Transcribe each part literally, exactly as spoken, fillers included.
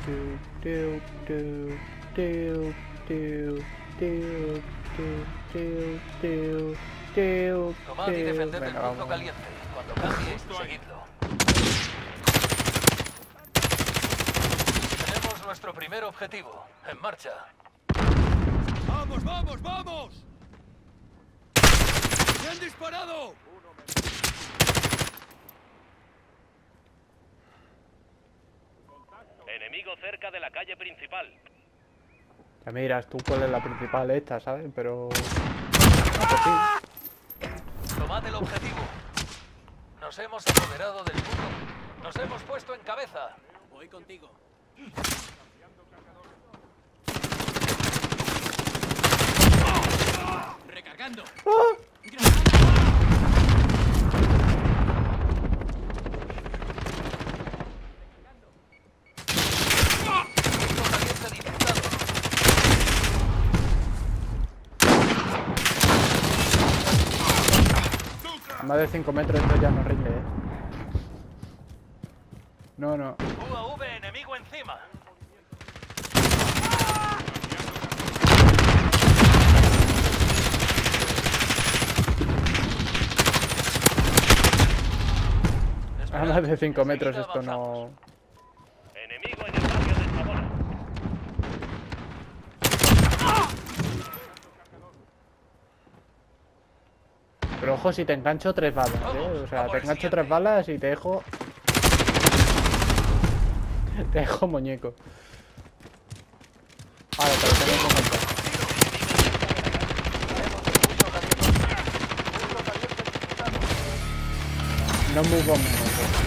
Tomad y defended el punto caliente. Cuando cambie, seguidlo. Tenemos nuestro primer objetivo. En marcha. ¡Vamos, vamos, vamos! ¡Me han disparado! Enemigo cerca de la calle principal. Ya miras tú cuál es la principal esta, ¿sabes? Pero... Ah, pues sí. Tomad el objetivo. Nos hemos apoderado del punto. Nos hemos puesto en cabeza. Voy contigo. Recargando. ¡Ah! A más de cinco metros esto ya no rinde, eh. No, no. U A V enemigo encima. A más de cinco metros esto no... Enemigo en el barrio de Zamora. Pero ojo si te engancho tres balas, eh. O sea, te engancho tres balas y te dejo... Te dejo muñeco. Ahora te lo tengo que comentar. No muy conmigo.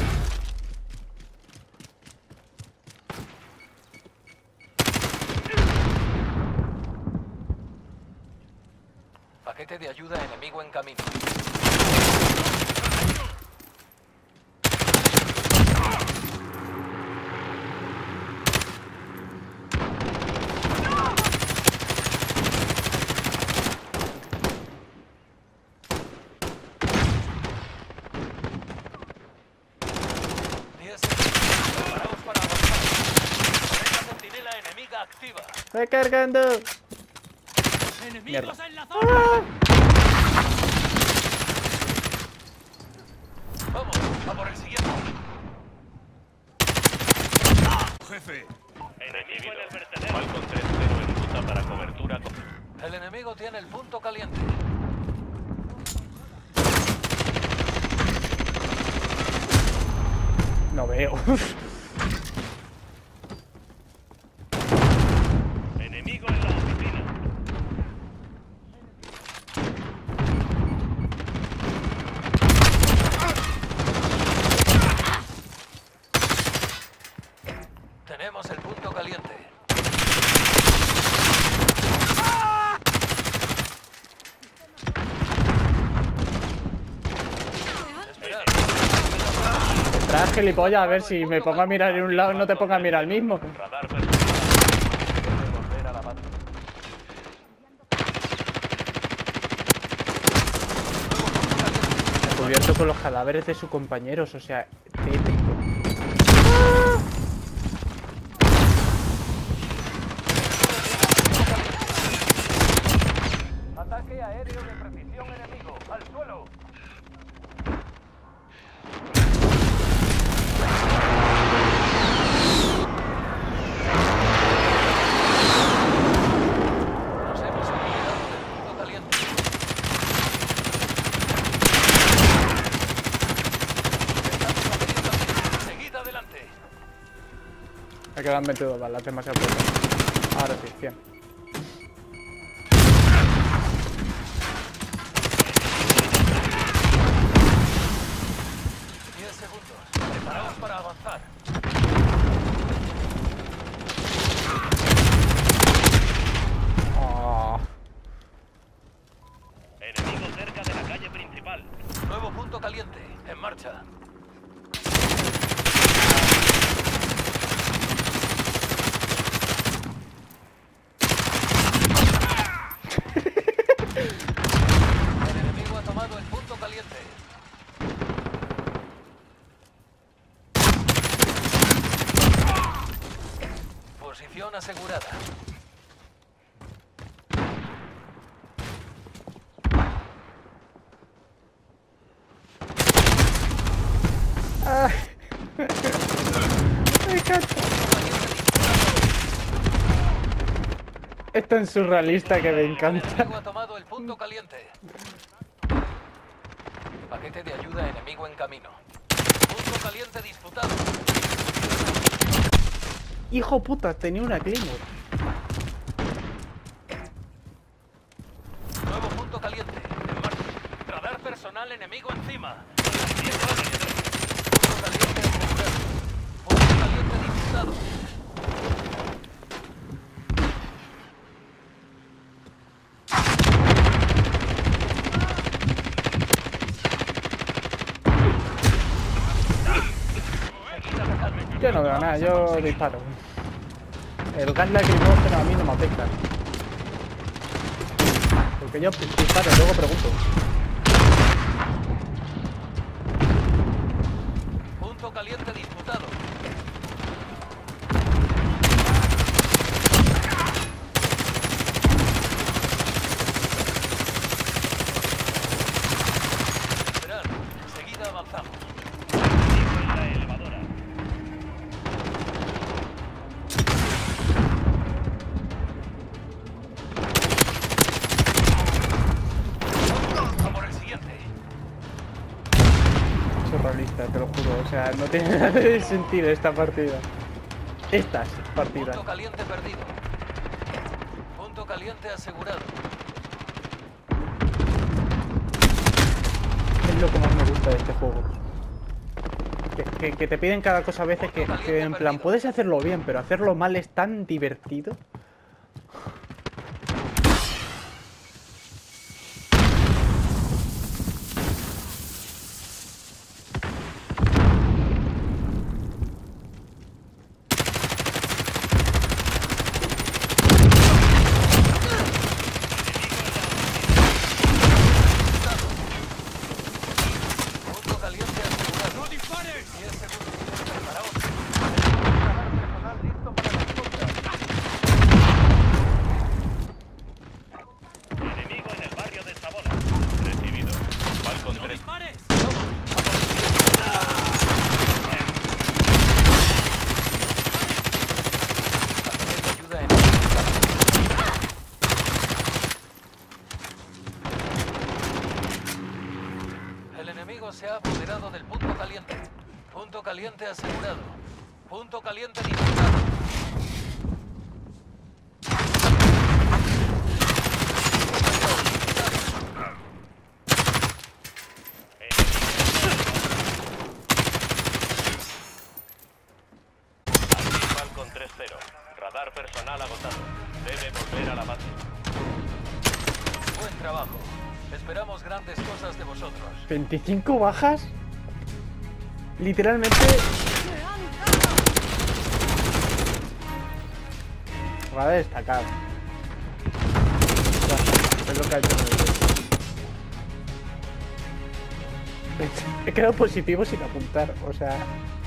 Paquete de ayuda enemigo en camino. diez segundos. Preparaos para avanzar. Pareja centinela enemiga activa. ¡Recargando! ¡Enemigos Mierda. en la zona! Vamos, a por el siguiente. Jefe. Enemigo en el vertedero. Falcon tres cero en ruta para cobertura. El enemigo tiene el punto caliente. No veo. Enemigo en la oficina. Tenemos el punto caliente. Esperad. Tras gilipollas, a ver si me pongo a mirar en un lado no te pongas a mirar al mismo. Radar personal. Volver a la banda. Cubierto con los cadáveres de sus compañeros, o sea, tétrico. Ataque aéreo de precisión enemigo. Al suelo. Nos hemos apoderado del punto caliente. Estamos abriendo. Seguid adelante. Me quedan veintidós balas, demasiado poco. Ahora sí, cien. diez segundos. Preparaos para avanzar. Oh. Enemigo cerca de la calle principal. Nuevo punto caliente. En marcha. Posición asegurada. Ah. Me encanta. Es tan surrealista que me El encanta. enemigo ha tomado el punto caliente. Paquete de ayuda enemigo en camino. Punto caliente disputado. Hijo puta, tenía una Claymore. Nuevo punto caliente. En marcha. Radar personal enemigo encima. Punto caliente asegurado. Punto caliente disputado. Yo no veo nada, yo disparo. El gas lacrimógeno a mí no me afecta. Porque yo disparo, luego pregunto. Punto caliente disputado. Esperad, enseguida avanzamos. En la elevadora. A por el siguiente. Surrealista, te lo juro. O sea, no tiene nada de sentido esta partida. Estas partidas. Punto caliente perdido. Punto caliente asegurado. Es lo que más me gusta de este juego. Que, que, que te piden cada cosa a veces que, que en plan, puedes hacerlo bien, pero hacerlo mal es tan divertido. Punto caliente asegurado. ¡No dispares! diez segundos. Preparaos. Radar personal listo para la escolta. Enemigo en el barrio de Sabola. Recibido. Falcon ¡No tres. dispares! Paquete de ayuda enemigo en camino. El enemigo se ha apoderado del punto caliente. Punto caliente asegurado. Punto caliente disputado. Aquí Falcon tres cero. Radar personal agotado. Debe volver a la base. Buen trabajo. Esperamos grandes cosas de vosotros. ¿veinticinco bajas? Literalmente... Va a destacar. Ya, es lo que ha hecho. He quedado positivo sin apuntar, o sea...